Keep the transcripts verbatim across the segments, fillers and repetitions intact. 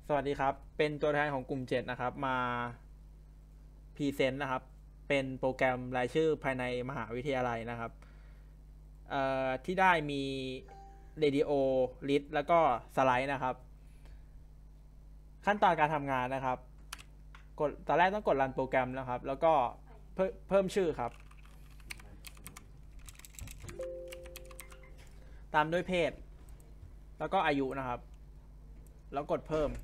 สวัสดีครับ เป็นตัวแทนของกลุ่มเจ็ดนะครับ มาพรีเซนต์นะครับ เป็นโปรแกรมรายชื่อภายในมหาวิทยาลัยนะครับที่ได้มี Radio List แล้วก็สไลด์นะครับ ขั้นตอนการทำงานนะครับ กดตอนแรกต้องกดรันโปรแกรมนะครับ แล้วก็เพิ่มเพิ่มชื่อครับ ตามด้วยเพศ แล้วก็อายุนะครับ แล้วกดเพิ่ม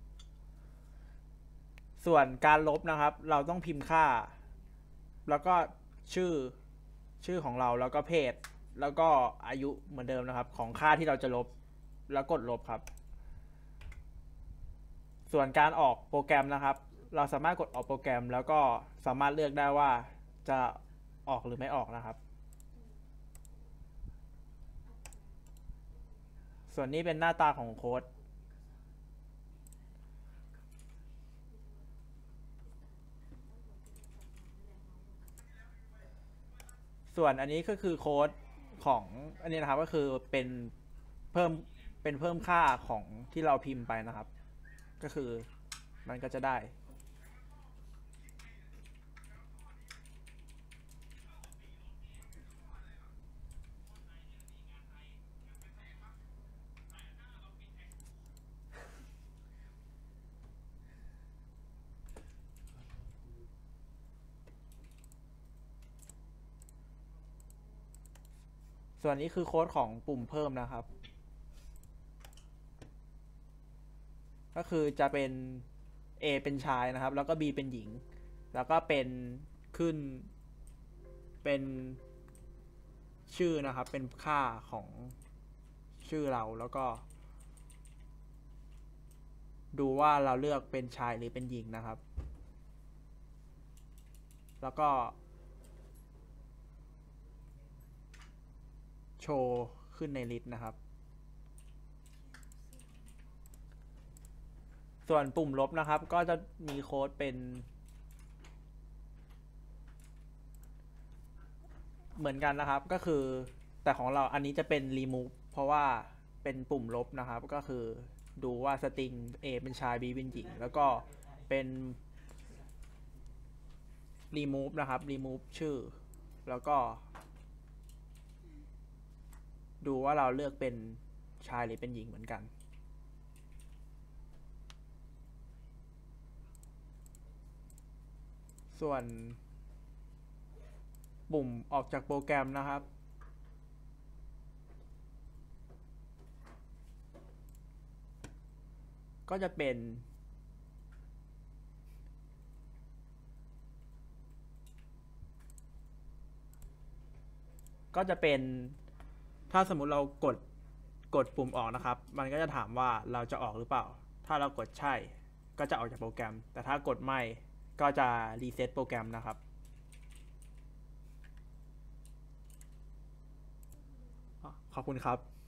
ส่วนการลบนะครับ เราต้องพิมพ์ค่า แล้วก็ชื่อชื่อของเรา แล้วก็เพศ แล้วก็อายุเหมือนเดิมนะครับ ของค่าที่เราจะลบ แล้วกดลบครับ ส่วนการออกโปรแกรมนะครับ เราสามารถกดออกโปรแกรม แล้วก็สามารถเลือกได้ว่าจะออกหรือไม่ออกนะครับ ส่วนนี้เป็นหน้าตาของโค้ด ส่วนอันนี้ก็คือโค้ดของอันนี้นะครับ ก็คือเป็นเพิ่มเป็นเพิ่มค่าของที่เราพิมพ์ไปนะครับ ก็คือมันก็จะได้ ส่วนนี้คือโค้ดของปุ่มเพิ่มนะครับ ก็คือจะเป็น A เป็นชายนะครับ แล้วก็ B เป็นหญิง แล้วก็เป็นขึ้นเป็นชื่อนะครับ เป็นค่าของชื่อเรา แล้วก็ ดูว่าเราเลือกเป็นชายหรือเป็นหญิงนะครับ แล้วก็โชว์ขึ้นในลิสต์นะครับ ส่วนปุ่มลบนะครับ ก็จะมีโค้ดเป็นเหมือนกันนะครับ ก็คือแต่ของเราอันนี้จะเป็น remove เพราะว่าเป็นปุ่มลบนะครับ ก็คือดูว่าสตริง A เป็นชาย B เป็นหญิง แล้วก็เป็น remove นะครับ remove ชื่อ แล้วก็ ดูว่าเราเลือกเป็นชายหรือเป็นหญิงเหมือนกัน ส่วนปุ่มออกจากโปรแกรมนะครับ ก็จะเป็นก็จะเป็นถ้าสมมุติเรากดกดปุ่มออกนะครับ มันก็จะถามว่าเราจะออกหรือเปล่า ถ้าเรากดใช่ก็จะออกจากโปรแกรม แต่ถ้ากดไม่ก็จะรีเซ็ตโปรแกรมนะครับ ขอบคุณครับ